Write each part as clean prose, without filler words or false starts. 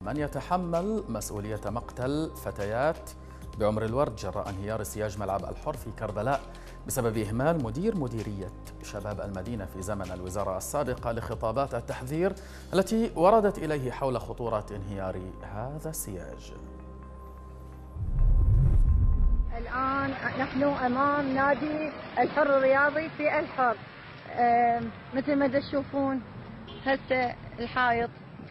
من يتحمل مسؤولية مقتل فتيات بعمر الورد جراء انهيار سياج ملعب الحر في كربلاء بسبب إهمال مديرية شباب المدينة في زمن الوزارة السابقة لخطابات التحذير التي وردت إليه حول خطورة انهيار هذا السياج. الآن نحن أمام نادي الحر الرياضي في الحر. مثل ما تشوفون هسه الحائط،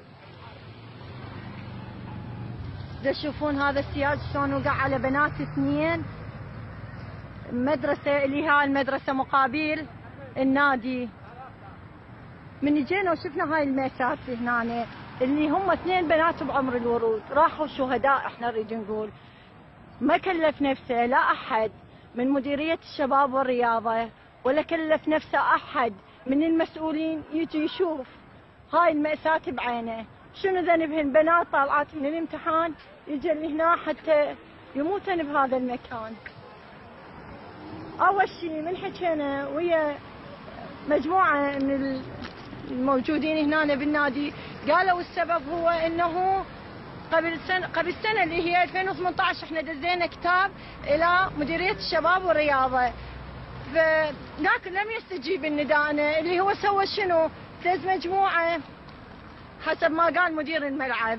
تشوفون هذا السياج شلون وقع على بنات اثنين. مدرسة اللي هاي المدرسة مقابل النادي. من جينا وشفنا هاي المأساة هنا اللي هم اثنين بنات بعمر الورود راحوا شهداء. احنا نريد نقول ما كلف نفسه لا أحد من مديرية الشباب والرياضة ولا كلف نفسه أحد من المسؤولين يجي يشوف هاي المأساة بعينه. شنو ذنبهن؟ بنات طالعات من الامتحان يجي هنا حتى يموتن بهذا المكان. أول شيء من حكينا ويا مجموعة من الموجودين هنا بالنادي قالوا السبب هو انه قبل سنة اللي هي 2018 احنا دزينا كتاب الى مديرية الشباب والرياضة، لكن لم يستجيب النداءنا. اللي هو سوى شنو؟ دز مجموعة حسب ما قال مدير الملعب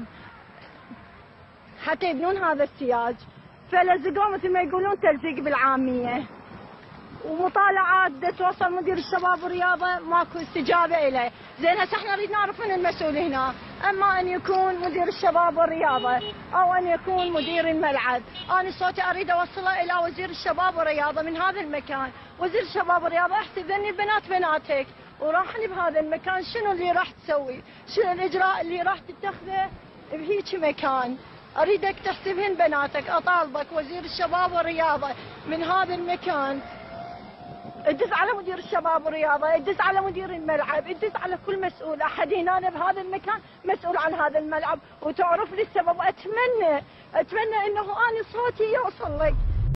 حتى يبنون هذا السياج، فلزقوه مثل ما يقولون تلزيق بالعامية. ومطالعات توصل مدير الشباب والرياضة ماكو استجابة إليه. زين هسه احنا نريد نعرف من المسؤول هنا، اما ان يكون مدير الشباب والرياضة او ان يكون مدير الملعب. انا صوتي اريد اوصله الى وزير الشباب والرياضة من هذا المكان. وزير الشباب والرياضة احسبني البنات بناتك وراحني بهذا المكان، شنو اللي راح تسوي؟ شنو الاجراء اللي راح تتخذه بهيك مكان؟ اريدك تحسبهن بناتك. اطالبك وزير الشباب والرياضة من هذا المكان ادز على مدير الشباب والرياضة، ادز على مدير الملعب، ادز على كل مسؤول. احد هنا بهذا المكان مسؤول عن هذا الملعب وتعرف لي السبب. اتمنى انه انا صوتي يوصل لك.